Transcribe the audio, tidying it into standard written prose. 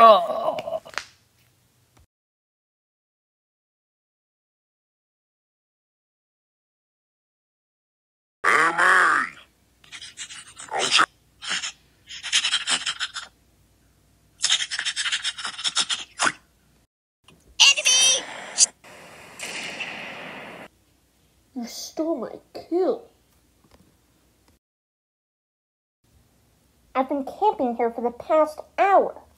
Oh. You stole my kill. I've been camping here for the past hour.